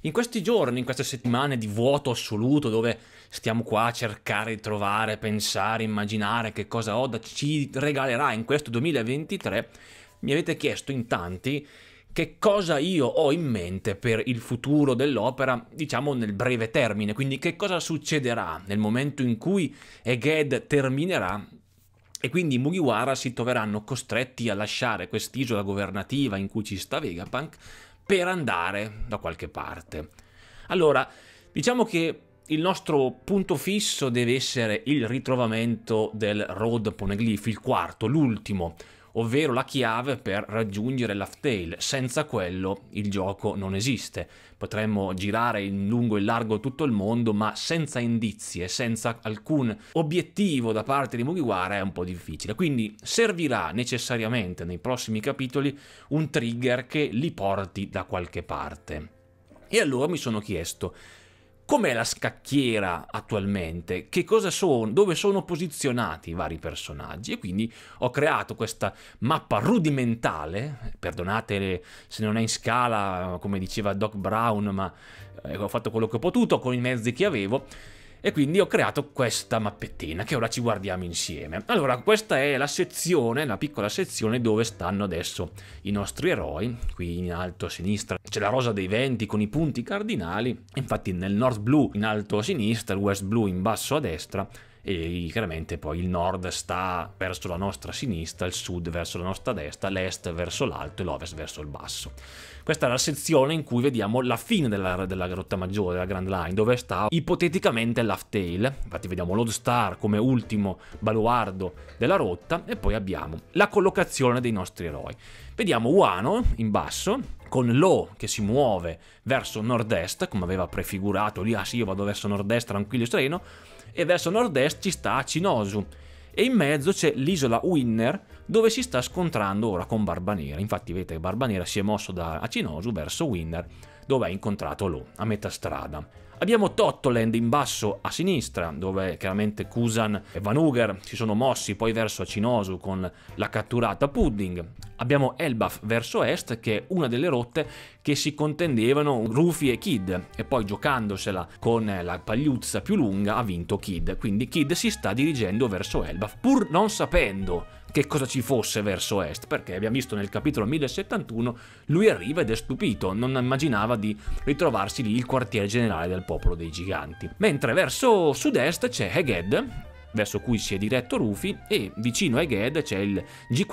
In questi giorni, in queste settimane di vuoto assoluto, dove stiamo qua a cercare di trovare, pensare, immaginare che cosa Oda ci regalerà in questo 2023, mi avete chiesto in tanti che cosa io ho in mente per il futuro dell'opera, diciamo nel breve termine, quindi che cosa succederà nel momento in cui Egghead terminerà e quindi i Mugiwara si troveranno costretti a lasciare quest'isola governativa in cui ci sta Vegapunk per andare da qualche parte. Allora, diciamo che il nostro punto fisso deve essere il ritrovamento del Road Poneglyph, il quarto, l'ultimo, ovvero la chiave per raggiungere Laugh Tale. Senza quello il gioco non esiste. Potremmo girare in lungo e in largo tutto il mondo, ma senza indizi e senza alcun obiettivo da parte di Mugiwara è un po' difficile. Quindi servirà necessariamente nei prossimi capitoli un trigger che li porti da qualche parte. E allora mi sono chiesto: com'è la scacchiera attualmente? Che cosa sono? Dove sono posizionati i vari personaggi? E quindi ho creato questa mappa rudimentale, perdonate se non è in scala, come diceva Doc Brown, ma ho fatto quello che ho potuto con i mezzi che avevo, e quindi ho creato questa mappettina che ora ci guardiamo insieme. Allora, questa è la sezione, la piccola sezione dove stanno adesso i nostri eroi. Qui in alto a sinistra c'è la rosa dei venti con i punti cardinali, infatti nel North Blue in alto a sinistra, il West Blue in basso a destra, e chiaramente poi il nord sta verso la nostra sinistra, il sud verso la nostra destra, l'est verso l'alto e l'ovest verso il basso. Questa è la sezione in cui vediamo la fine della rotta maggiore, della Grand Line, dove sta ipoteticamente Laugh Tale. Infatti vediamo Lodestar come ultimo baluardo della rotta, e poi abbiamo la collocazione dei nostri eroi. Vediamo Wano in basso, con Law che si muove verso nord-est, come aveva prefigurato lì. Ah sì, io vado verso nord-est tranquillo e sereno, e verso nord-est ci sta Achinosu, e in mezzo c'è l'isola Winner, dove si sta scontrando ora con Barbanera. Infatti vedete che Barbanera si è mosso da Achinosu verso Winner, dove ha incontrato Law a metà strada. Abbiamo Totoland in basso a sinistra, dove chiaramente Kusan e Vanuger si sono mossi poi verso Achinosu con la catturata Pudding. Abbiamo Elbaf verso est, che è una delle rotte che si contendevano Rufy e Kid, e poi giocandosela con la pagliuzza più lunga ha vinto Kid. Quindi Kid si sta dirigendo verso Elbaf, pur non sapendo che cosa ci fosse verso est, perché abbiamo visto nel capitolo 1071 lui arriva ed è stupito, non immaginava di ritrovarsi lì il quartier generale del popolo dei giganti. Mentre verso sud-est c'è Egghead, verso cui si è diretto Rufy, e vicino a Egghead c'è il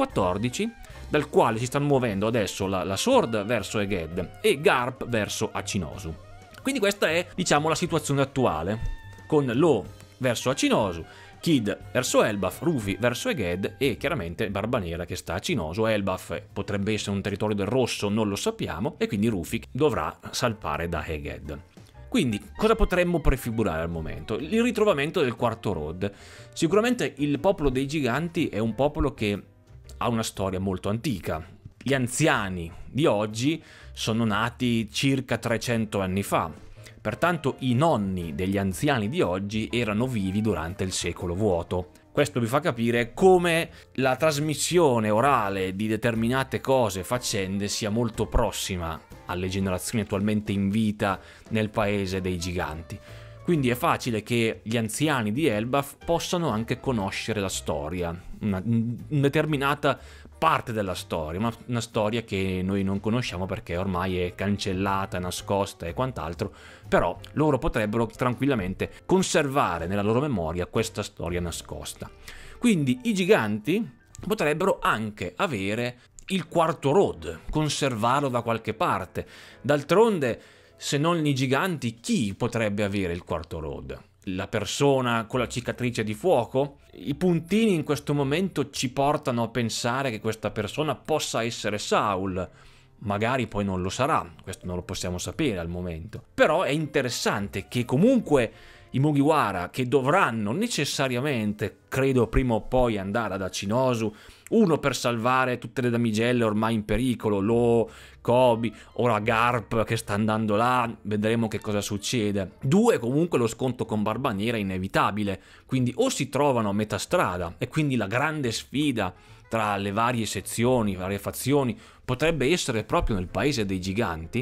G14, dal quale si stanno muovendo adesso la Sword verso Egghead e Garp verso Achinosu. Quindi questa è, diciamo, la situazione attuale, con Law verso Achinosu, Kid verso Elbaf, Rufy verso Egghead e chiaramente Barbanera che sta a Achinosu. Elbaf potrebbe essere un territorio del rosso, non lo sappiamo, e quindi Rufy dovrà salpare da Egghead. Quindi cosa potremmo prefigurare al momento? Il ritrovamento del quarto Road. Sicuramente il popolo dei giganti è un popolo che ha una storia molto antica. Gli anziani di oggi sono nati circa 300 anni fa. Pertanto i nonni degli anziani di oggi erano vivi durante il secolo vuoto. Questo vi fa capire come la trasmissione orale di determinate cose, faccende, sia molto prossima alle generazioni attualmente in vita nel paese dei giganti. Quindi è facile che gli anziani di Elbaf possano anche conoscere la storia, una determinata parte della storia, una storia che noi non conosciamo perché ormai è cancellata, nascosta e quant'altro, però loro potrebbero tranquillamente conservare nella loro memoria questa storia nascosta. Quindi i giganti potrebbero anche avere il quarto Road, conservarlo da qualche parte. D'altronde, se non i giganti, chi potrebbe avere il quarto Road? La persona con la cicatrice di fuoco? I puntini in questo momento ci portano a pensare che questa persona possa essere Saul. Magari poi non lo sarà, questo non lo possiamo sapere al momento. Però è interessante che comunque i Mugiwara, che dovranno necessariamente, credo prima o poi, andare ad Achinosu, uno per salvare tutte le damigelle ormai in pericolo, Law, Koby, ora Garp che sta andando là, vedremo che cosa succede. Due, comunque lo scontro con Barbanera è inevitabile, quindi o si trovano a metà strada, e quindi la grande sfida tra le varie sezioni, varie fazioni, potrebbe essere proprio nel paese dei giganti,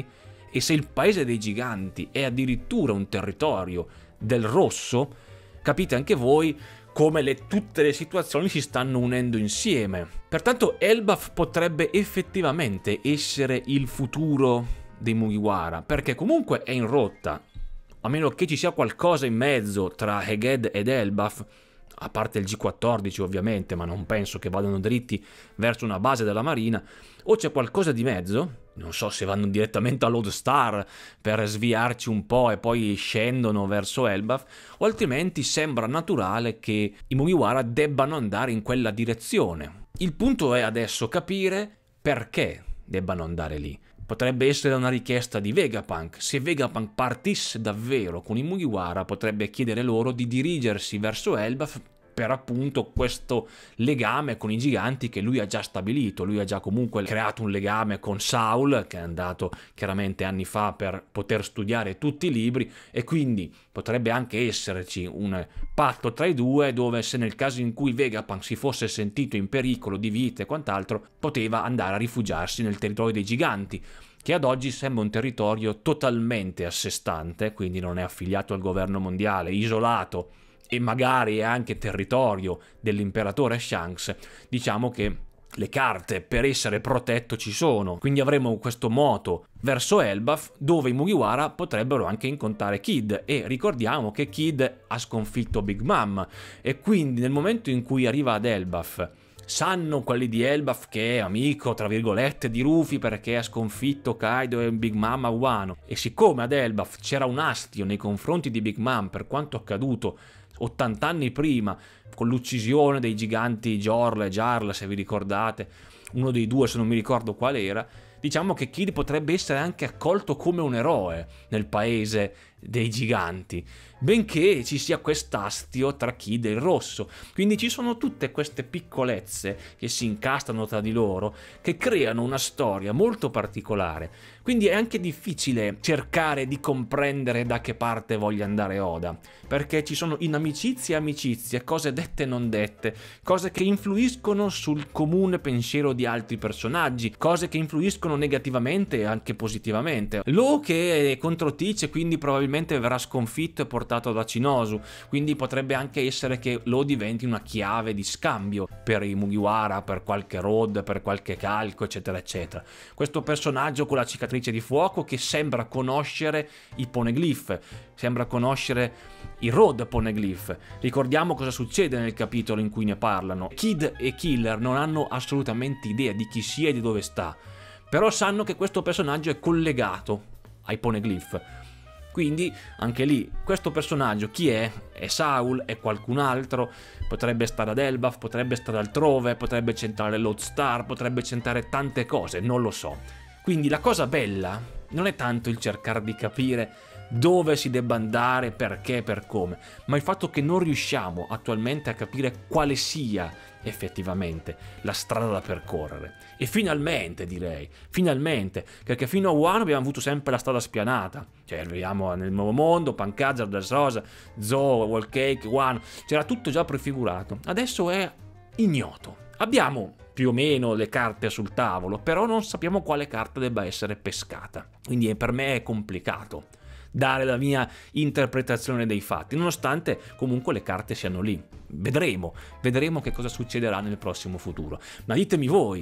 E se il paese dei giganti è addirittura un territorio del rosso, capite anche voi come tutte le situazioni si stanno unendo insieme. Pertanto Elbaf potrebbe effettivamente essere il futuro dei Mugiwara, perché comunque è in rotta, a meno che ci sia qualcosa in mezzo tra Heged ed Elbaf, a parte il G14 ovviamente, ma non penso che vadano dritti verso una base della Marina, o c'è qualcosa di mezzo, non so se vanno direttamente a Lodestar per sviarci un po' e poi scendono verso Elbaf, o altrimenti sembra naturale che i Mugiwara debbano andare in quella direzione. Il punto è adesso capire perché debbano andare lì. Potrebbe essere una richiesta di Vegapunk. Se Vegapunk partisse davvero con i Mugiwara, potrebbe chiedere loro di dirigersi verso Elbaf per appunto questo legame con i giganti che lui ha già stabilito. Lui ha già comunque creato un legame con Saul, che è andato chiaramente anni fa per poter studiare tutti i libri, e quindi potrebbe anche esserci un patto tra i due, dove se nel caso in cui Vegapunk si fosse sentito in pericolo di vita e quant'altro, poteva andare a rifugiarsi nel territorio dei giganti, che ad oggi sembra un territorio totalmente a sé stante, quindi non è affiliato al governo mondiale, isolato, e magari è anche territorio dell'imperatore Shanks. Diciamo che le carte per essere protetto ci sono, quindi avremo questo moto verso Elbaf, dove i Mugiwara potrebbero anche incontrare Kid, e ricordiamo che Kid ha sconfitto Big Mom, e quindi nel momento in cui arriva ad Elbaf sanno quelli di Elbaf che è amico, tra virgolette, di Rufy perché ha sconfitto Kaido e Big Mom a Wano, e siccome ad Elbaf c'era un astio nei confronti di Big Mom per quanto accaduto 80 anni prima con l'uccisione dei giganti Jorl e Jarl, se vi ricordate, uno dei due, se non mi ricordo qual era, diciamo che Kid potrebbe essere anche accolto come un eroe nel paese dei giganti, benché ci sia quest'astio tra Kid e il rosso. Quindi ci sono tutte queste piccolezze che si incastrano tra di loro, che creano una storia molto particolare. Quindi è anche difficile cercare di comprendere da che parte voglia andare Oda, perché ci sono inimicizie e amicizie, cose dette e non dette, cose che influiscono sul comune pensiero di altri personaggi, cose che influiscono negativamente e anche positivamente. Law che è contro Teach e quindi probabilmente verrà sconfitto e portato da Shinozu, quindi potrebbe anche essere che Law diventi una chiave di scambio per i Mugiwara, per qualche road, per qualche calco, eccetera eccetera. Questo personaggio con la cicatrice di fuoco che sembra conoscere i poneglyph, sembra conoscere i road poneglyph. Ricordiamo cosa succede nel capitolo in cui ne parlano. Kid e Killer non hanno assolutamente idea di chi sia e di dove sta, però sanno che questo personaggio è collegato ai poneglyph. Quindi anche lì questo personaggio chi è? È Saul? È qualcun altro? Potrebbe stare ad Elbaf, potrebbe stare altrove, potrebbe centrare Lodestar, potrebbe centrare tante cose, non lo so. Quindi la cosa bella non è tanto il cercare di capire dove si debba andare, perché, per come, ma il fatto che non riusciamo attualmente a capire quale sia effettivamente la strada da percorrere. E finalmente, direi, finalmente, perché fino a Wano abbiamo avuto sempre la strada spianata, cioè arriviamo nel nuovo mondo, Pancazar, Dressrosa, Zou, Whole Cake, Wano, c'era tutto già prefigurato, adesso è ignoto. Abbiamo più o meno le carte sul tavolo, però non sappiamo quale carta debba essere pescata, quindi per me è complicato dare la mia interpretazione dei fatti, nonostante comunque le carte siano lì. Vedremo che cosa succederà nel prossimo futuro. Ma ditemi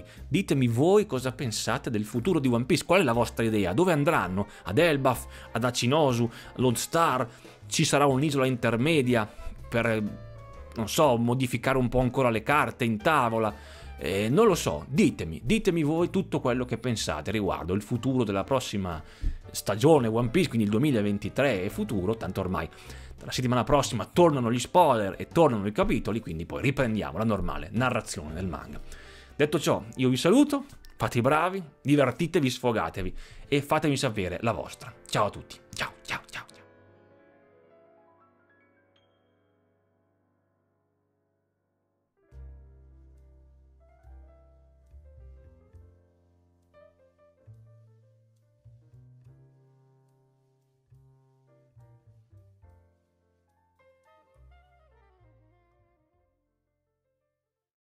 voi cosa pensate del futuro di One Piece, qual è la vostra idea, dove andranno? Ad Elbaf, ad Achinosu, Lodestar, ci sarà un'isola intermedia per, non so, modificare un po' ancora le carte in tavola? Non lo so, ditemi voi tutto quello che pensate riguardo il futuro della prossima stagione One Piece, quindi il 2023 e futuro, tanto ormai la settimana prossima tornano gli spoiler e tornano i capitoli, quindi poi riprendiamo la normale narrazione del manga. Detto ciò, io vi saluto, fate i bravi, divertitevi, sfogatevi e fatemi sapere la vostra. Ciao a tutti, ciao!